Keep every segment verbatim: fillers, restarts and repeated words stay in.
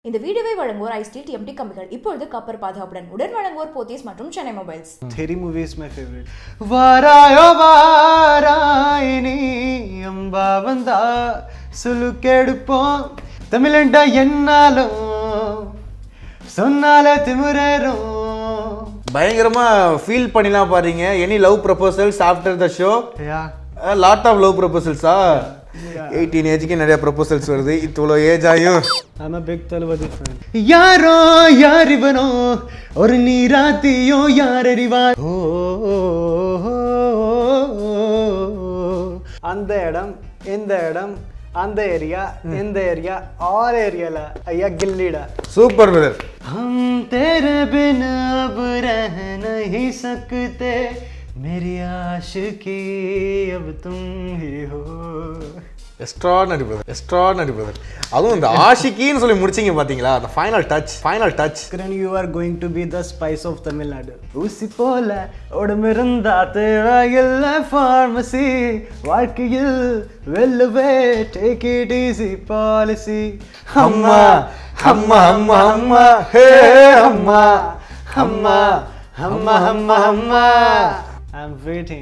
இந்த வீடியோவை வழங்குவோர் ஐஸ்டீல் டிஎம்டி கம்பிகள் இப்பொழுது கப்பர் பாதுகாப்புடன் உடன் வழங்குவோர் போத்தீஸ் மற்றும் Chennai mobiles. Theri movie is my favorite. வாராயோ வாராயினி அம்பா வந்தா சுலுக்கெடுப்போம் தமிழண்டா என்னாலும் சொன்னாலே திமிரேறும். பயங்கரமா ஃபீல் பண்ணிலாம் பாருங்க. Any love proposals after the show? Yeah a lot of love proposals ah eighteen age ku nariya proposals varudhu itholo age ayum I'm a big Thaluvadi fan. yaro yarivano or neerathiyo yarariva and edam indha edam and area in the area all area la ayya Ghilli da super brother. hum tere bina ab reh nahi sakte मेरी आशिकी अब तुम ही हो. extraordinary brother, extraordinary brother. அதுவும் இந்த ஆஷிகின்னு சொல்லி முடிச்சீங்க பாத்தீங்களா? the final touch, final touch. Kiran, you are going to be the spice of Tamil Nadu. ஊசி போல ஓடமிருந்தா தேவையில்லை pharmacy. வாழ்க்கையில் வெல்லுவே take it easy policy. அம்மா அம்மா அம்மா அம்மா ஹே அம்மா அம்மா அம்மா அம்மா அம்மா. I'm waiting.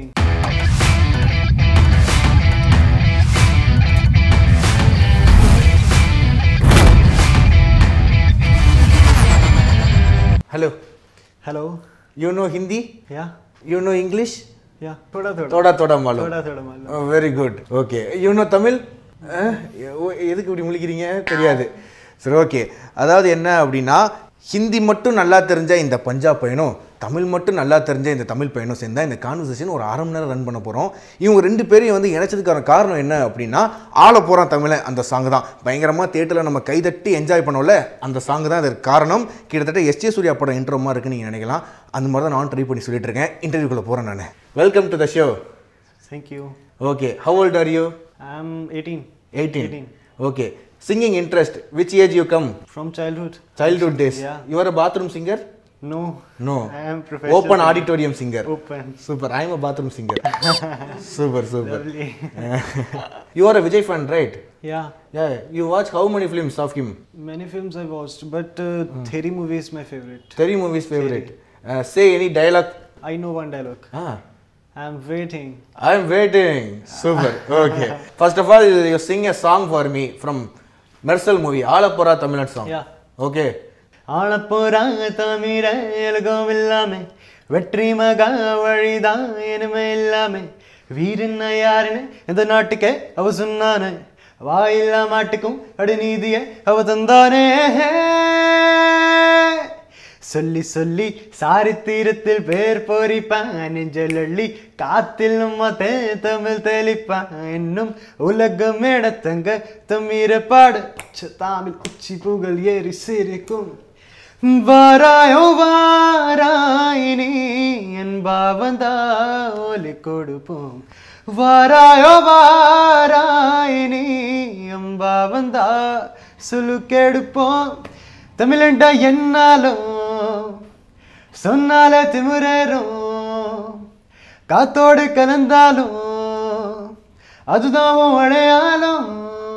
Hello. Hello. You know Hindi? Yeah. You know English? Yeah. Thoda thoda. Thoda thoda malum. Thoda thoda malum. Oh, very good. Okay. You know Tamil? எதுக்கு இப்படி முழிக்கிறீங்க தெரியாது. சரி ஓகே. அதாவது என்ன அப்படின்னா ஹிந்தி மட்டும் நல்லா தெரிஞ்ச இந்த பஞ்சாப் பையனும் தமிழ் மட்டும் நல்லா தெரிஞ்ச இந்த தமிழ் பையனும் சேர்ந்தா இந்த கான்வர்சேஷன் ஒரு அரை மணி நேரம் ரன் பண்ண போகிறோம். இவங்க ரெண்டு பேரையும் வந்து இணைச்சதுக்கான காரணம் என்ன அப்படின்னா ஆலப்போரான் தமிழன் அந்த சாங் தான். பயங்கரமாக தியேட்டரில் நம்ம கைதட்டி என்ஜாய் பண்ணோம்ல அந்த சாங் தான் அதற்கு காரணம். கிட்டத்தட்ட எஸ்ஜே சூர்யா படம் இன்ட்ரோமா இருக்குன்னு நீங்கள் நினைக்கலாம். அந்த மாதிரி தான் நான் ட்ரை பண்ணி சொல்லிட்டு இருக்கேன். இன்டர்வியூக்குள்ளே போகிறேன் நான். Welcome to the show. Thank you. Okay. How old are you? I'm eighteen. eighteen. eighteen. Okay. Singing interest, which age you come? From childhood. Childhood days. Yeah. You are a bathroom singer? No. No. I am professional. Open auditorium singer. Open. Super. I am a bathroom singer. Super, super. Lovely. You are a Vijay fan, right? Yeah. Yeah. You watch how many films of him? Many films I watched, but uh, hmm. Theri movie is my favorite. Theri movie is favorite. Uh, say any dialogue. I know one dialogue. Ah. I'm waiting. I'm waiting. Super. Okay. First of all, you sing a song for me from Mersal movie, Aalaporaan Thamizhan song. Yeah. Okay. Aalaporaan Thamizhan govillame vetri maga valida enme illame veerinna yarine indha naatuke ava sunnane vailla maatukkum adu neediye ava thandane சொல்லி சொல்லி சாரித்தீரத்தில் பேர் பொறிப்பான் நெஞ்சலள்ளி காத்தில் நம்ம தே தமிழ் தெளிப்பான் இன்னும் உலகம் இடத்தங்க தமிழ பாடு தமிழ் உச்சி புகழ் ஏறி சிரிக்கும் வாராயோ வாராயினி என் பாவந்தா ஒலி கொடுப்போம் வாராயோ வாராயினி என் பாவந்தா சுலுக்கெடுப்போம் தமிழண்டா என்னாலும் சொன்னாலே திமிரேறும் காத்தோடு கலந்தாலும் அதுதான் அடையாளம்.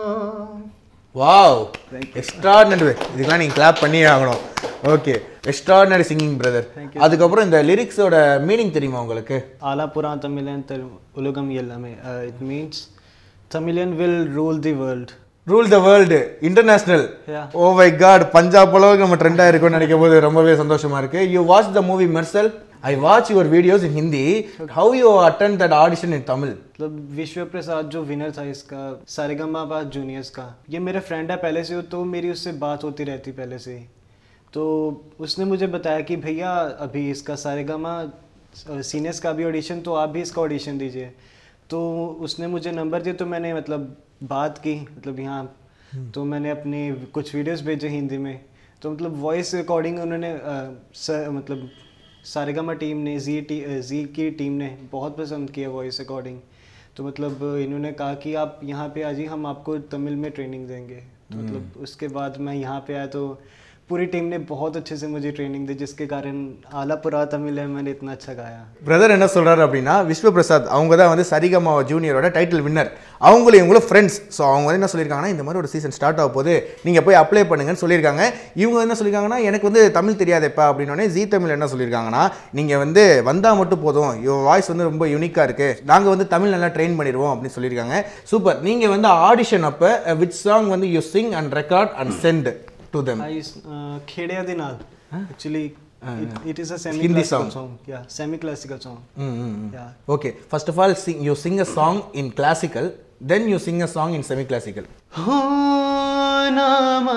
Wow, extraordinary. இதுக்கெல்லாம் நீங்கள் கிளாப் பண்ணி ஆகணும். Okay, extraordinary singing brother. அதுக்கப்புறம் இந்த லிரிக்ஸோட மீனிங் தெரியுமா உங்களுக்கு? ஆலாபுரான் தமிழன் உலகம் எல்லாமே. இட் மீன்ஸ் தமிழன் will rule the world. Rule the world international. Oh my god, Punjab அளவுக்கு நம்ம ட்ரெண்டாக இருக்கும்னு நினைக்கும் போது ரொம்பவே சந்தோஷமா இருக்கு. You watch the movie Mersal? I watch your videos in Hindi. How you attend that audition in Tamil? मतलब विश्व प्रसाद जो विनर था इसका सारेगामापा जूनियर्स का, ये मेरा फ्रेंड है पहले से, तो मेरी उससे बात होती रहती पहले से ही. तो उसने मुझे बताया कि भैया अभी इसका सारेगामा सीनियर्स का भी ऑडिशन, तो आप भी इसका ऑडिशन दीजिए. तो उसने मुझे नंबर दिया, तो मैंने मतलब बात की, मतलब यहाँ तो मैंने अपने कुछ वीडियोस भेजे हिंदी में. तो मतलब वॉइस रिकॉर्डिंग उन्होंने आ, स, मतलब सारेगामा टीम ने जी टी जी की टीम ने बहुत पसंद किया वॉइस रिकॉर्डिंग. तो मतलब इन्होंने कहा कि आप यहाँ पे आ जाइए, हम आपको तमिल में ट्रेनिंग देंगे. तो मतलब उसके बाद मैं यहाँ पे आया, तो पूरी टीम ने बहुत अच्छे से मुझे ट्रेनिंग दी जिसके कारण आलापुरा तमिल है मैंने इतना अच्छा गाया. பிரதர் என்ன சொல்கிறாரு அப்படின்னா விஸ்வ பிரசாத் அவங்க தான் வந்து சரிகமா ஜூனியரோட டைட்டில் வின்னர். அவங்களும் இவங்களும் ஃப்ரெண்ட்ஸ். ஸோ அவங்க வந்து என்ன சொல்லியிருக்காங்கன்னா இந்த மாதிரி ஒரு சீசன் ஸ்டார்ட் ஆக போது நீங்கள் போய் அப்ளை பண்ணுங்கன்னு சொல்லியிருக்காங்க. இவங்க என்ன சொல்லியிருக்காங்கன்னா எனக்கு வந்து தமிழ் தெரியாதேப்பா அப்படின்னோடனே ஜி தமிழ் என்ன சொல்லியிருக்காங்கன்னா நீங்கள் வந்து வந்தால் மட்டும் போதும், யுவர் வாய்ஸ் வந்து ரொம்ப யூனிக்காக இருக்குது, நாங்கள் வந்து தமிழ் நல்லா ட்ரெயின் பண்ணிடுவோம் அப்படின்னு சொல்லியிருக்காங்க. சூப்பர். நீங்கள் வந்து ஆடிஷன் அப்போ விச் சாங் வந்து you sing and record and send to them? I uh, Khedya de Naal. Huh? Actually, uh, it, it is a Hindi semi-classical song. song. Yeah, semi-classical song. Mm-hmm. Yeah. Okay. First of all, sing, you sing a song in classical, then you sing a song in semi-classical. Ho na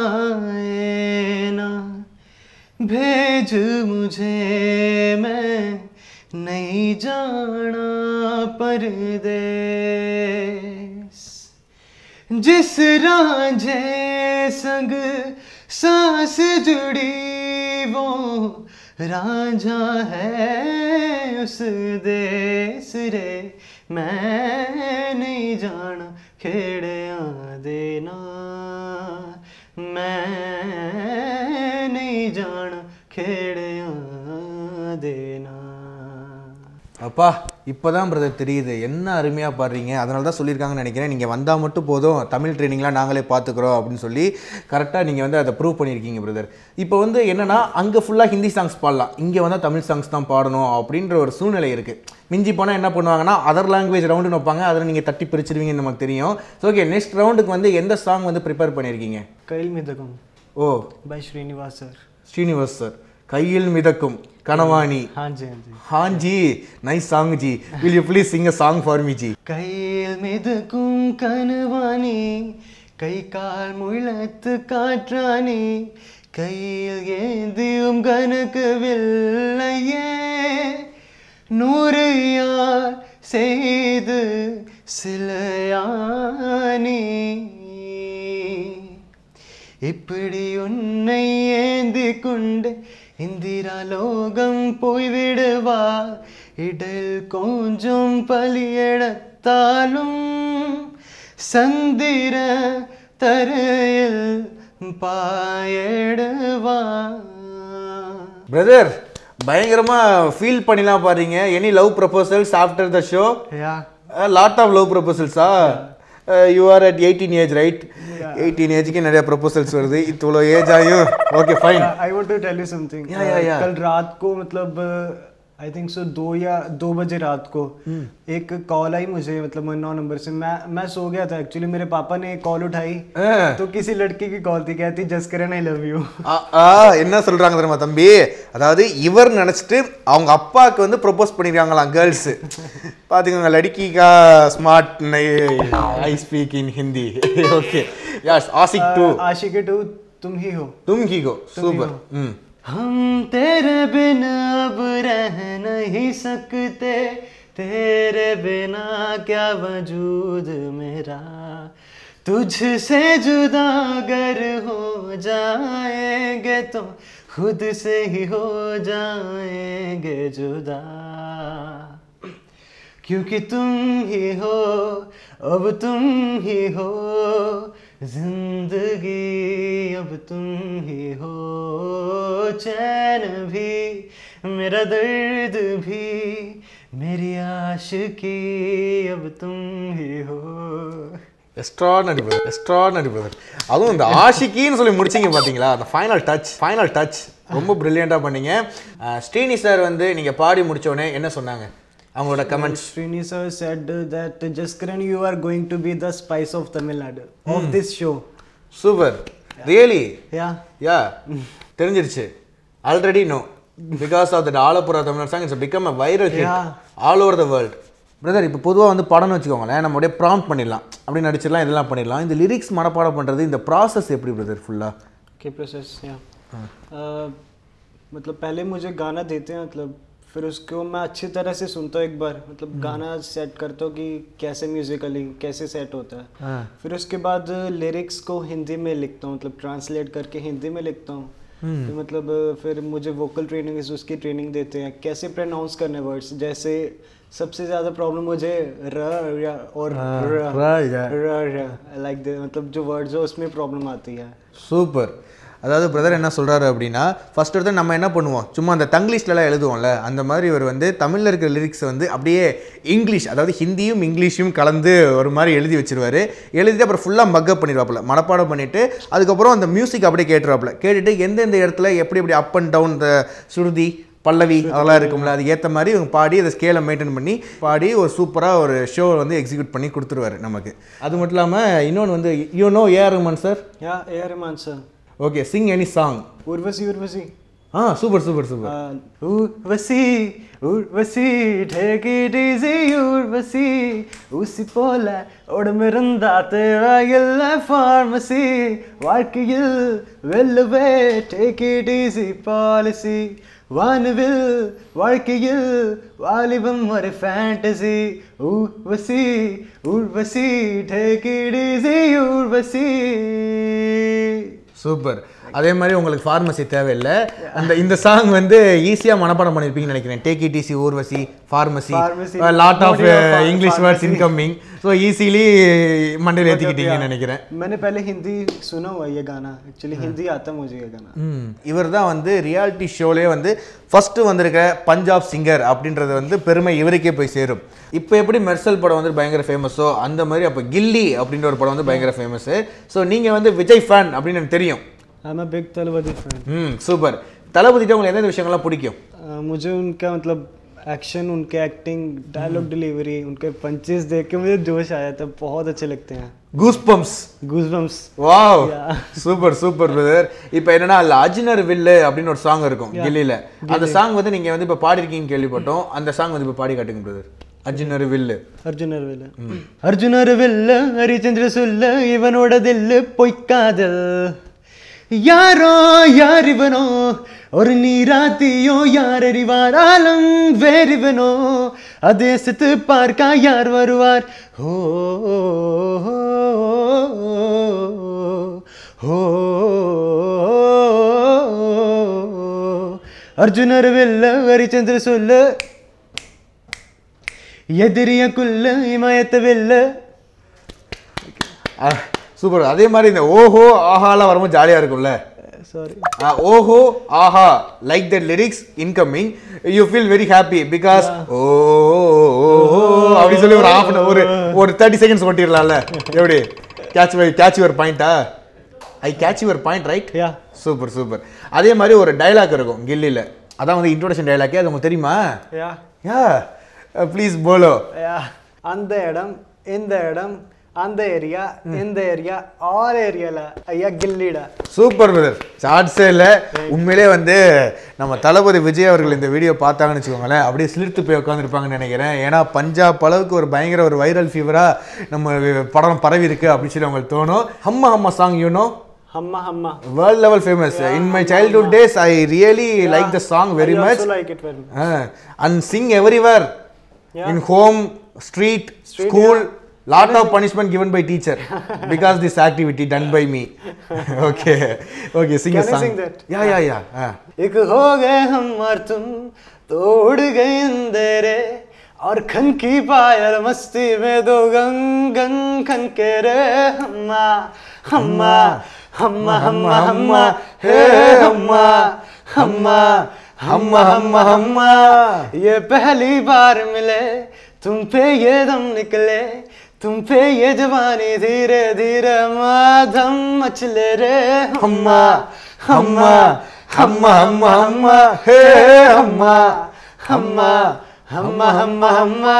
maena bhej mujhe main nahi jana pardes जिस रांझे संग सांस जुड़ी वो रांझा है उस देश रे मैं नहीं जाना खेड़िया देना मैं नहीं जाना खेड़िया देना. அப்பா இப்போ தான் பிரதர் தெரியுது என்ன அருமையாக பாடுறீங்க. அதனால தான் சொல்லியிருக்காங்கன்னு நினைக்கிறேன் நீங்கள் வந்தால் மட்டும் போதும் தமிழ் ட்ரைனிங்லாம் நாங்களே பார்த்துக்குறோம் அப்படின்னு சொல்லி கரெக்டாக நீங்கள் வந்து அதை ப்ரூவ் பண்ணியிருக்கீங்க பிரதர். இப்போ வந்து என்னென்னா அங்கே ஃபுல்லாக ஹிந்தி சாங்ஸ் பாடலாம், இங்கே வந்தால் தமிழ் சாங்ஸ் தான் பாடணும் அப்படின்ற ஒரு சூழ்நிலை இருக்குது. மிஞ்சி போனால் என்ன பண்ணுவாங்கன்னா அதர் லாங்குவேஜ் ரவுண்டுன்னு வைப்பாங்க, அதில் நீங்கள் தட்டி பிரிச்சிருவீங்கன்னு நமக்கு தெரியும். ஸோ ஓகே, நெக்ஸ்ட் ரவுண்டுக்கு வந்து எந்த சாங் வந்து ப்ரிப்பேர் பண்ணியிருக்கீங்க? கையில் மிதக்கும். Oh, by Srinivas sir. Srinivas sir. கையில் மிதக்கும் கனவாணி. हाँ जी हाँ जी हाँ जी, नाइस सॉन्ग जी. Will you please sing a song for me जी? கையில் மிதக்கும் கனவாணி கை கால் முழத்து காற்றானி கையில் ஏந்தியும் கனக்கவில்லையே நூறு யார் செய்து சிலையானி இப்படி உன்னை ஏந்தி கொண்டு இந்திரா லோகம் போய்விடுவா இடல் கொஞ்சம் பலியெடுத்தாலும் சந்திர தரையில் பாயடுவா. பிரதர் பயங்கரமா ஃபீல் பண்ணிலாம் பாருங்க. Any love proposals after the show? Yeah, lot of love ப்ரொபோசல்ஸா? You are at eighteen age right? Eighteen ஏஜ்க்கு நிறைய ப்ரொपोजल्स வருது. इतना एज आयो. Okay fine. I want to tell you something. कल रात को मतलब आई थिंक सो दो या दो बजे रात को एक कॉल आई मुझे, मतलब नौ नंबर से. मैं मैं सो गया था एक्चुअली. मेरे पापा ने कॉल उठाई तो किसी लड़की की कॉल थी, कहती जसकरन आई लव यू. ஆ என்ன சொல்றாங்க தெரியுமா தம்பி? அதாவது இவர் நினைச்சிட்டு அவங்க அப்பாக்கு வந்து ப்ரோபோஸ் பண்ணிருக்காங்களாம் கேர்ள்ஸ். பாத்தீங்க லड़की का smart I speak in Hindi. Okay yes, Aashiqui two. Aashiqui two तुम ही हो. तुम ही हो. सुपर. हम्म. हम तेरे बिना अब रह नहीं सकते, तेरे बिना क्या वजूद मेरा, तुझसे जुदा अगर हो जाएंगे तो खुद से ही हो जाएंगे जुदा, क्योंकि तुम ही हो अब तुम ही हो जिंदगी, अब तुम ही हो चैन भी मेरा दर्द भी मेरी आशिकी, अब तुम ही हो. Extraordinary brother, extraordinary brother. அதுவும் இந்த ஆஷிக்கின்னு சொல்லி முடிச்சிங்க பார்த்தீங்களா, அந்த ஃபைனல் டச், ஃபைனல் டச் ரொம்ப ப்ரில்லியண்ட்டாக பண்ணீங்க. ஸ்ரீனி சார் வந்து நீங்கள் பாடி முடித்தோடனே என்ன சொன்னாங்க அவங்களோட comments? Srini sir said that Jaskaran, you are going to be the spice of Tamil Nadu of hmm. this show. Super. Yeah. Really? Yeah. Yeah. தெரிஞ்சிருச்சு. Already know. Because of the Aalaporaan Thamizhan song, it's become a viral hit yeah. all over the world. Brother இப்போ பொதுவாக வந்து படம்னு வச்சுக்கோங்களேன், நம்ம அப்படியே prompt பண்ணிடலாம், அப்படி நடிச்சிடலாம், இதெல்லாம் பண்ணிடலாம். இந்த லிரிக்ஸ் மனப்பாடம் பண்ணுறது, இந்த ப்ராசஸ் எப்படி பிரதர் ஃபுல்லாக? के प्रोसेस या मतलब पहले मुझे गाना देते हैं, मतलब फिर उसको मैं अच्छी तरह से सुनता हूँ एक बार, मतलब गाना सेट करता हूँ कि कैसे म्यूजिकली कैसे सेट होता है. फिर उसके बाद लिरिक्स को हिंदी में लिखता हूँ, मतलब ट्रांसलेट करके हिंदी में लिखता हूँ. तो मतलब फिर मुझे वोकल ट्रेनिंग उसकी ट्रेनिंग देते हैं, कैसे प्रोनाउंस करने वर्ड्स. जैसे सबसे ज़्यादा प्रॉब्लम मुझे र या और र लाइक मतलब जो वर्ड्स हो उसमें प्रॉब्लम आती है. சூப்பர். அதாவது பிரதர் என்ன சொல்கிறாரு அப்படின்னா ஃபர்ஸ்ட் எடுத்து நம்ம என்ன பண்ணுவோம் சும்மா அந்த தங்கிலீஷ்லலாம் எழுதுவோம்ல அந்த மாதிரி இவர் வந்து தமிழில் இருக்கிற லிரிக்ஸ் வந்து அப்படியே இங்கிலீஷ் அதாவது ஹிந்தியும் இங்கிலீஷும் கலந்து ஒரு மாதிரி எழுதி வச்சிருவாரு. எழுதிட்டு அப்புறம் ஃபுல்லாக மக்கப் பண்ணிடுவாப்புல மனப்பாடம் பண்ணிவிட்டு அதுக்கப்புறம் அந்த மியூசிக் அப்படியே கேட்டுருவாப்புல. கேட்டுட்டு எந்தெந்த இடத்துல எப்படி எப்படி அப் அண்ட் டவுன் இந்த சுருதி பல்லவி அதெல்லாம் இருக்கும்ல அது ஏற்ற மாதிரி இவங்க பாடி அதை ஸ்கேலை மெயின்டைன் பண்ணி பாடி ஒரு சூப்பராக ஒரு ஷோ வந்து எக்ஸிக்யூட் பண்ணி கொடுத்துருவாரு நமக்கு. அது மட்டும் இல்லாமல் இன்னொன்று வந்து you know A R Rahman sir? Yeah A R Rahman sir. Okay, sing any song. Urvashi Urvashi. ஆ super super super. Urvashi Urvashi take it easy Urvashi ஊசி போல உடம்பிருந்தா தேவையில்லை ஃபார்மசி வாழ்க்கையில் வெல்லுவே take it easy பாலிசி வானவில் வாழ்க்கையில் வாலிபம் ஒரு fantasy Urvashi Urvashi take it easy Urvashi. Super. அதே மாதிரி உங்களுக்கு ஃபார்மசி தேவையில்லை. அந்த இந்த சாங் வந்து ஈஸியாக மனப்பாடம் பண்ணியிருப்பீங்கன்னு நினைக்கிறேன். Take it easy Urvashi pharmacy lot of English words incoming so easily மண்டையில் ஏற்றிக்கிட்டீங்கன்னு நினைக்கிறேன். मैंने पहले हिंदी सुना हुआ ये गाना एक्चुअली हिंदी आता मुझे ये गाना. இவர் தான் வந்து ரியாலிட்டி ஷோலே வந்து ஃபஸ்ட்டு வந்திருக்க பஞ்சாப் சிங்கர் அப்படின்றது வந்து பெருமை இவருக்கே போய் சேரும். இப்போ எப்படி மெர்சல் படம் வந்து பயங்கர ஃபேமஸோ அந்த மாதிரி அப்போ கில்லி அப்படின்ற ஒரு படம் வந்து பயங்கர ஃபேமஸு. ஸோ நீங்கள் வந்து விஜய் ஃபேன் அப்படின்னு எனக்கு தெரியும். I'm a big Thalapathy fan. ம் சூப்பர். தளபதிட்ட உங்களுக்கு எந்தெந்த விஷயங்கள்லாம் பிடிக்கும்? मुझे उनका मतलब एक्शन, उनके एक्टिंग, डायलॉग डिलीवरी, उनके पंचेस देख के मुझे जोश आया था. बहुत अच्छे लगते हैं. Goosebumps. Goosebumps. Wow super super brother. இப்போ என்னன்னா அதில் அர்ஜுனர் வில்லு அப்படின்னு ஒரு சாங் இருக்கும் கில்லியில். அந்த சாங் வந்து நீங்கள் வந்து இப்போ பாடிருக்கீங்கன்னு கேள்விப்பட்டோம். அந்த சாங் வந்து இப்போ பாடி காட்டுங்க பிரதர். அர்ஜுனர் வில்லு. அர்ஜுனர் வில்லு. அர்ஜுனர் வில்லு ஹரிச்சந்திர சொல்ல இவனோட தில்லு பொய்க்காதல் யாரோ யார் இவனோ ஒரு நீராத்தியோ யார் அறிவாராலும் வேறிவனோ அதேசத்து பார்க்க யார் வருவார் ஹோ ஹோ அர்ஜுனர் வில்ல ஹரிச்சந்திர சொல்ல எதிரிய குல்ல இமயத்த வில்ல. சூப்பர். அதே மாதிரி இந்த ஓஹோ ஆஹாலாம் வரும்போது ஜாலியாக இருக்கும்ல. சாரி ஓஹோ ஆஹா like that lyrics incoming you feel very happy because ஓ அப்படி சொல்லி ஒரு ஹாஃப் ஒரு ஒரு தேர்ட்டி செகண்ட்ஸ் ஓட்டிடலாம்ல. எப்படி கேட்ச் கேட்ச் யுவர் பாயிண்டா? I catch your point right. Yeah super super. அதே மாதிரி ஒரு டைலாக் இருக்கும் கில்லியில். அதான் வந்து இன்ட்ரோடக்ஷன் டைலாக்கே அது உங்களுக்கு தெரியுமா? யா யா ப்ளீஸ் போலோ. யா அந்த இடம் இந்த இடம் அந்த ஏரியா இந்த ஏரியா ஆல் ஏரியால ஐயா கில்லிடா. Super brother. சாட்ஸே இல்லை. உண்மையிலே வந்து நம்ம தளபதி விஜய் அவர்கள் இந்த வீடியோ பார்த்தாங்கன்னு வச்சுக்கோங்களேன் அப்படியே சிலிர்த்து போய் உட்காந்துருப்பாங்கன்னு நினைக்கிறேன். ஏன்னா பஞ்சாப் அளவுக்கு ஒரு பயங்கர ஒரு வைரல் ஃபீவராக நம்ம படம் பரவி இருக்கு அப்படின்னு சொல்லி அவங்களுக்கு தோணும். Hamma Hamma song you know Hamma Hamma. World level famous. Yeah. In my childhood yeah. days, I really yeah. like the song very I much. I also like it very much. Uh, and sing everywhere. Yeah. In home, street, street school. Yeah. Lot of punishment given by teacher because this activity done by me. Okay, okay, sing Can a song. I sing that? Yeah, yeah, yeah. हाँ. एक हो गए हम और तुम तोड़ गए अंधेरे और खन की पायल मस्ती में दो गंग गंग खन के रे हम्मा हम्मा हम्मा हम्मा हम्मा हे हम्मा हम्मा हम्मा हम्मा हम्मा ये पहली बार मिले तुम पे ये दम निकले तुम पे ये जवानी धीरे धीरे माधम मचले रे हम्मा हम्मा हम्मा हम्मा हम्मा हे हम्मा हम्मा हम्मा हम्मा हम्मा.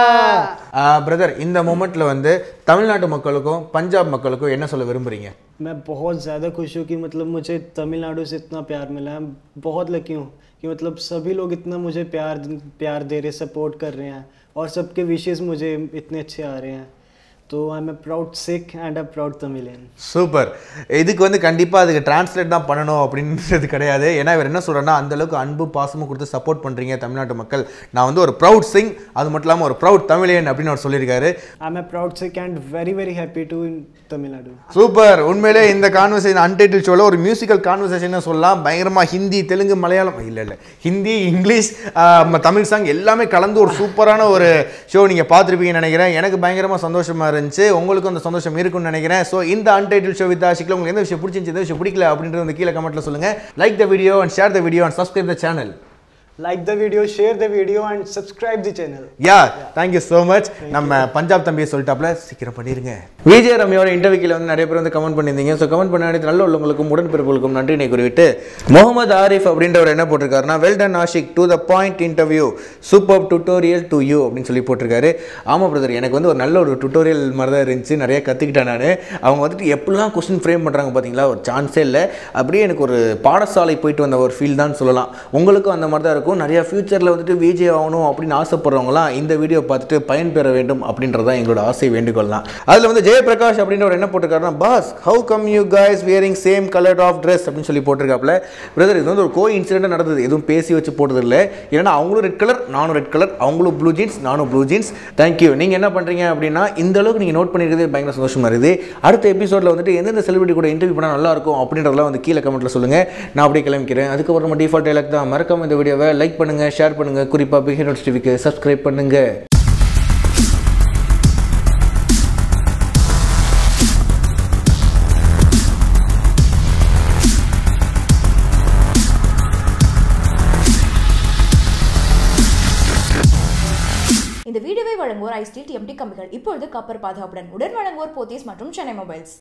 பிரதர் இந்த மூமெண்ட்ல வந்து தமிழ்நாட்டு மக்களுக்கும் பஞ்சாப் மக்களுக்கும் என்ன சொல்ல விரும்புறீங்க? मैं बहुत ज़्यादा खुश हूँ कि मतलब मुझे तमिलनाडु से इतना प्यार मिला है. बहुत लकी हूँ कि मतलब सभी लोग इतना मुझे प्यार प्यार दे रहे, सपोर्ट कर रहे हैं और सबके विशेस मुझे इतने अच्छे आ रहे हैं. तो I am a proud Sikh and a proud Tamilian. Super. இதுக்கு வந்து கண்டிப்பாக அதுக்கு டிரான்ஸ்லேட் தான் பண்ணணும் அப்படின்றது கிடையாது. ஏன்னா இவர் என்ன சொல்கிறேன்னா அந்தளவுக்கு அன்பு பாசமும் கொடுத்து சப்போர்ட் பண்ணுறீங்க தமிழ்நாட்டு மக்கள். நான் வந்து ஒரு ப்ரௌட் சிங் அது மட்டும் இல்லாமல் ஒரு ப்ரௌட் தமிழியன் அப்படின்னு அவர் சொல்லியிருக்காரு. I am a proud Sikh and very very happy to in Tamil Nadu. Super. உண்மையிலே இந்த கான்வர்சேஷன் அன்டைட்டில் ஷோவில் ஒரு மியூசிக்கல் கான்வர்சேஷன் சொல்லலாம். பயங்கரமாக ஹிந்தி தெலுங்கு மலையாளம் இல்லை இல்லை ஹிந்தி இங்கிலீஷ் தமிழ் சாங் எல்லாமே கலந்து ஒரு சூப்பரான ஒரு ஷோ நீங்கள் பார்த்துருப்பீங்கன்னு நினைக்கிறேன். எனக்கு பயங்கரமாக சந்தோஷமாக இருந்துச்சு. இருந்துச்சு. உங்களுக்கும் அந்த சந்தோஷம் இருக்கும்னு நினைக்கிறேன். ஸோ இந்த அன்டைட்டில் ஷோ வித் ஆஷிக்ல உங்களுக்கு எந்த விஷயம் பிடிச்சிருந்துச்சு எந்த விஷயம் பிடிக்கல அப்படின்றது வந்து கீழே கமெண்ட்ல சொல்லுங்க. Like the video and share the video and subscribe the channel. Like the video, share the video and subscribe the channel. Yeah, thank you so much. நம்ம பஞ்சாப் தம்பியை சொல்லிட்டாப்ல சீக்கிரம் பண்ணிருங்க. விஜய் ரம்யாவோட இன்டர்வியூல வந்து நிறைய பேர் வந்து கமெண்ட் பண்ணியிருந்தீங்க. ஸோ கமெண்ட் பண்ண அனைத்து நல்ல உள்ளவங்களுக்கும் உடன்பிறப்புகளுக்கும் நன்றினை குறிவிட்டு முகமது ஆரிஃப் அப்படின்றவர் என்ன போட்டிருக்காருன்னா well done Ashik to the point interview super tutorial to you அப்படின்னு சொல்லி போட்டிருக்காரு. ஆமாம் பிரதர், எனக்கு வந்து ஒரு நல்ல ஒரு டுட்டோரியல் மாதிரி தான் இருந்துச்சு. நிறைய கற்றுக்கிட்டேன் நான். அவங்க வந்துட்டு எப்படிலாம் கொஸ்டின் ஃப்ரேம் பண்ணுறாங்க பார்த்தீங்களா, ஒரு சான்ஸே இல்லை. அப்படியே எனக்கு ஒரு பாடசாலை போயிட்டு வந்த ஒரு ஃபீல் தான் சொல்லலாம். உங்களுக்கும் அந்த மாதிரி தான் இருக்கும். நிறைய ஃபியூச்சரில் வந்துட்டு விஜய் ஆகணும் அப்படின்னு ஆசைப்படுறவங்களாம் இந்த வீடியோ பார்த்துட்டு பயன்பெற வேண்டும் அப்படின்றதான் எங்களோட ஆசை வேண்டுகோள் தான். அதில் வந்து ஜெயபிரகாஷ் அப்படின்றவர் என்ன போட்டிருக்காருன்னா boss how come you guys wearing same colour of dress அப்படின்னு சொல்லி போட்டிருக்காப்புல. பிரதர், இது வந்து ஒரு கோ இன்சிடென்ட் நடந்தது, எதுவும் பேசி வச்சு போட்டது இல்லை. ஏன்னா அவங்களும் ரெட் கலர் நானும் ரெட் கலர், அவங்களும் ப்ளூ ஜீன்ஸ் நானும் ப்ளூ ஜீன்ஸ். தேங்க்யூ. நீங்கள் என்ன பண்ணுறீங்க அப்படின்னா இந்த அளவுக்கு நீங்கள் நோட் பண்ணியிருக்கிறது பயங்கர சந்தோஷமாக இருக்குது. அடுத்த எபிசோடில் வந்துட்டு எந்தெந்த செலிபிரிட்டி கூட இன்டர்வியூ பண்ணால் நல்லா இருக்கும் அப்படின்றதெல்லாம் வந்து கீழே கமெண்ட்டில் சொல்லுங்கள். நான் அப்படியே கிளம்பிக்கிறேன். அதுக்கப்புறம் நம்ம டிஃபால்ட் டைலாக் தான். மறக்காம இந்த வீடியோவை லைக் பண்ணுங்க, ஷேர் பண்ணுங்க, குறிப்பா பிக் ஹீரோஸ் டிவிக்கு சப்ஸ்கிரைப் பண்ணுங்க. இந்த வீடியோவை வழங்குவோர் ஐஸ்டீல் டிஎம்டி கம்பிகள் இப்பொழுது காப்பர் பாதுகாப்புடன் உடன் வழங்குவோர் போத்தீஸ் மற்றும் சென்னை மொபைல்ஸ்.